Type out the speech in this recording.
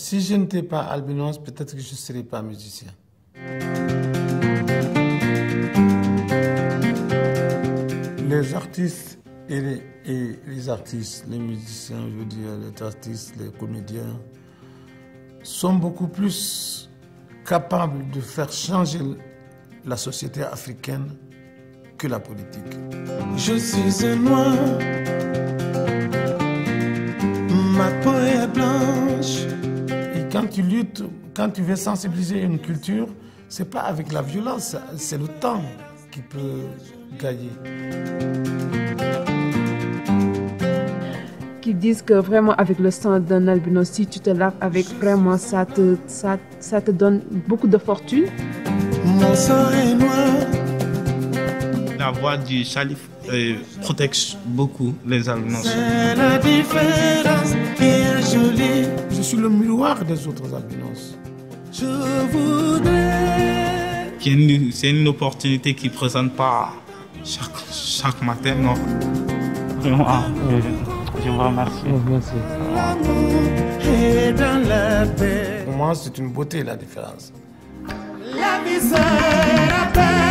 Si je n'étais pas albinos, peut-être que je ne serais pas musicien. Les artistes et les artistes, les musiciens, je veux dire, les artistes, les comédiens, sont beaucoup plus capables de faire changer la société africaine que la politique. Je suis un noir, ma peau est blanche. Et quand tu luttes, quand tu veux sensibiliser une culture, c'est pas avec la violence, c'est le temps qui peut gagner. Qui disent que vraiment avec le sang d'un albinos, si tu te laves avec, vraiment ça te donne beaucoup de fortune. Mon sang est noir. La voix du Salif protège beaucoup les albinos. C'est la différence qui est jolie. Je suis le miroir des autres albinos. Je voudrais... C'est une opportunité qui ne présente pas chaque matin, non. Vraiment, je vous remercie. Merci. L'amour est dans la paix. Pour moi, c'est une beauté, la différence. La vie, c'est la paix.